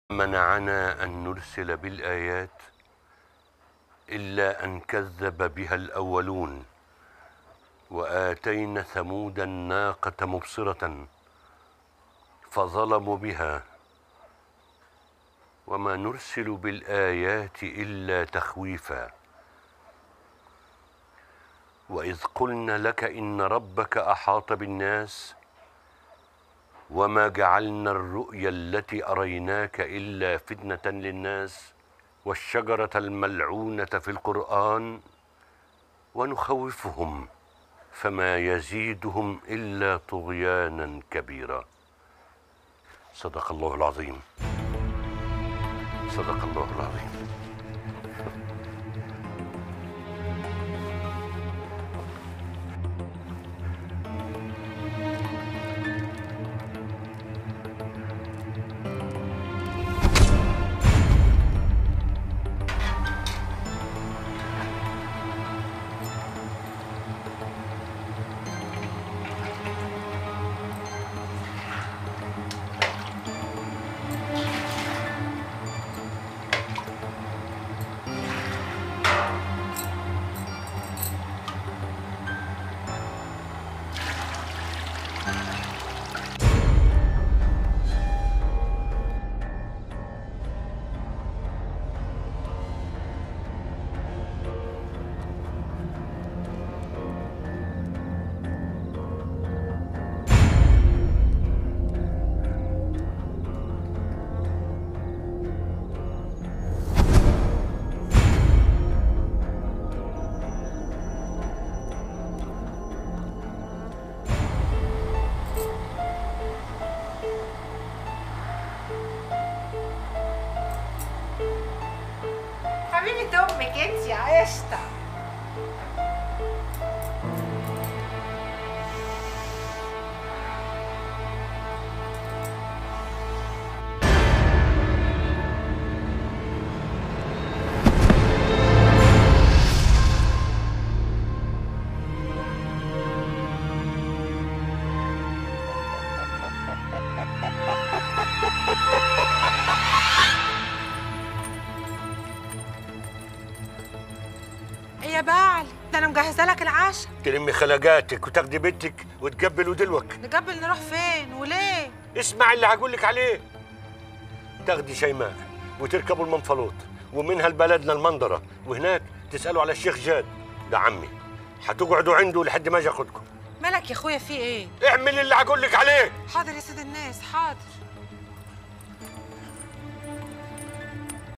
منعنا أن نرسل بالآيات إلا أن كذب بها الأولون، وآتينا ثمود الناقة مبصرة فظلموا بها، وما نرسل بالآيات إلا تخويفا. وإذ قلنا لك إن ربك أحاط بالناس وما جعلنا الرؤيا التي أريناك إلا فتنة للناس والشجرة الملعونة في القرآن ونخوفهم فما يزيدهم إلا طغيانا كبيرا. صدق الله العظيم. صدق الله العظيم. حبيبة أمك أنت يا قشطة. يا بعل ده انا مجهزه لك العشاء. تلمي خلقاتك وتاخدي بنتك وتقبلوا دلوك. نقبل نروح فين وليه؟ اسمع اللي هقول لك عليه. تاخدي شيماء وتركبوا المنفلوط ومنها لبلدنا المنظره، وهناك تسالوا على الشيخ جاد، ده عمي. هتقعدوا عنده لحد ما اجي اخدكم. مالك يا اخويا في ايه؟ اعمل اللي هقول لك عليه. حاضر يا سيد الناس حاضر.